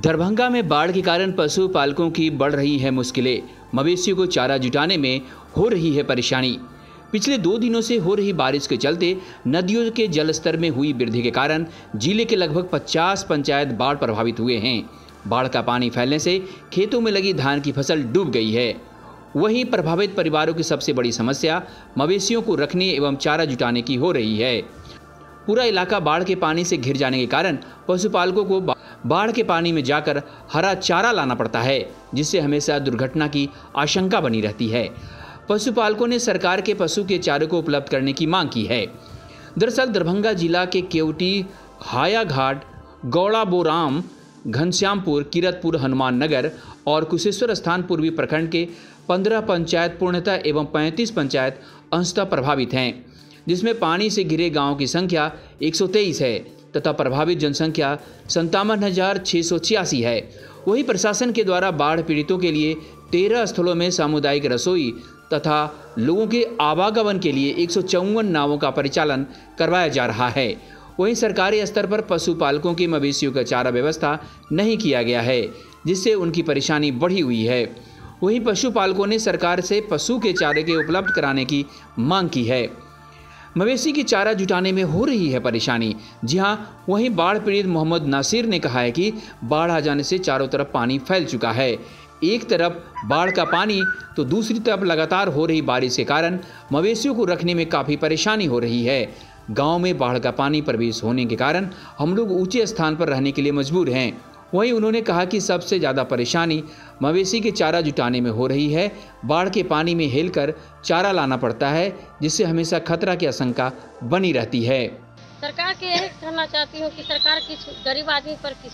दरभंगा में बाढ़ के कारण पशुपालकों की बढ़ रही है मुश्किलें। मवेशियों को चारा जुटाने में हो रही है परेशानी। पिछले 2 दिनों से हो रही बारिश के चलते नदियों के जलस्तर में हुई वृद्धि के कारण जिले के लगभग 50 पंचायत बाढ़ प्रभावित हुए हैं। बाढ़ का पानी फैलने से खेतों में लगी धान की फसल डूब गई है। वहीं प्रभावित परिवारों की सबसे बड़ी समस्या मवेशियों को रखने एवं चारा जुटाने की हो रही है। पूरा इलाका बाढ़ के पानी से घिर जाने के कारण पशुपालकों को बाढ़ के पानी में जाकर हरा चारा लाना पड़ता है, जिससे हमेशा दुर्घटना की आशंका बनी रहती है। पशुपालकों ने सरकार के पशु के चारे को उपलब्ध करने की मांग की है। दरअसल दरभंगा जिला के केवटी, हायाघाट, गौड़ा बोराम, घनश्यामपुर, किरतपुर, हनुमान नगर और कुशेश्वर स्थान पूर्वी प्रखंड के 15 पंचायत पूर्णतः एवं 35 पंचायत अंशतः प्रभावित हैं, जिसमें पानी से घिरे गांवों की संख्या 123 है तथा प्रभावित जनसंख्या 57,686 है। वहीं प्रशासन के द्वारा बाढ़ पीड़ितों के लिए 13 स्थलों में सामुदायिक रसोई तथा लोगों के आवागमन के लिए 154 नावों का परिचालन करवाया जा रहा है। वहीं सरकारी स्तर पर पशुपालकों के मवेशियों का चारा व्यवस्था नहीं किया गया है, जिससे उनकी परेशानी बढ़ी हुई है। वहीं पशुपालकों ने सरकार से पशु के चारे के उपलब्ध कराने की मांग की है। मवेशी की चारा जुटाने में हो रही है परेशानी। जी हां, वहीं बाढ़ पीड़ित मोहम्मद नासिर ने कहा है कि बाढ़ आ जाने से चारों तरफ पानी फैल चुका है। एक तरफ बाढ़ का पानी तो दूसरी तरफ लगातार हो रही बारिश के कारण मवेशियों को रखने में काफ़ी परेशानी हो रही है। गांव में बाढ़ का पानी प्रवेश होने के कारण हम लोग ऊंचे स्थान पर रहने के लिए मजबूर हैं। वहीं उन्होंने कहा कि सबसे ज़्यादा परेशानी मवेशी के चारा जुटाने में हो रही है। बाढ़ के पानी में हेलकर चारा लाना पड़ता है, जिससे हमेशा खतरा की आशंका बनी रहती है। सरकार के यही कहना चाहती हूँ कि सरकार किस गरीब आदमी पर, किस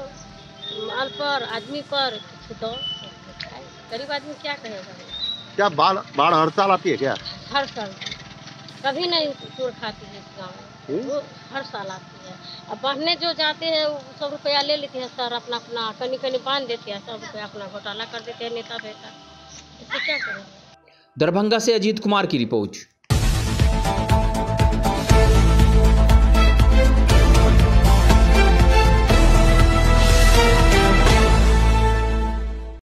अनपढ़ आदमी पर कुछ दो। गरीब आदमी क्या कहेगा? क्या बाढ़ हर साल आती है क्या? हर साल, कभी नहीं छोड़ खाती है इस गाँव में, वो हर साल आती है। अब बढ़ने जो जाते हैं 100 रुपया ले लेते हैं सर, अपना अपना कनी बांध देते हैं, 100 रुपया अपना घोटाला कर देते हैं नेता बेटा। इससे क्या करेंगे? दरभंगा से अजीत कुमार की रिपोर्ट।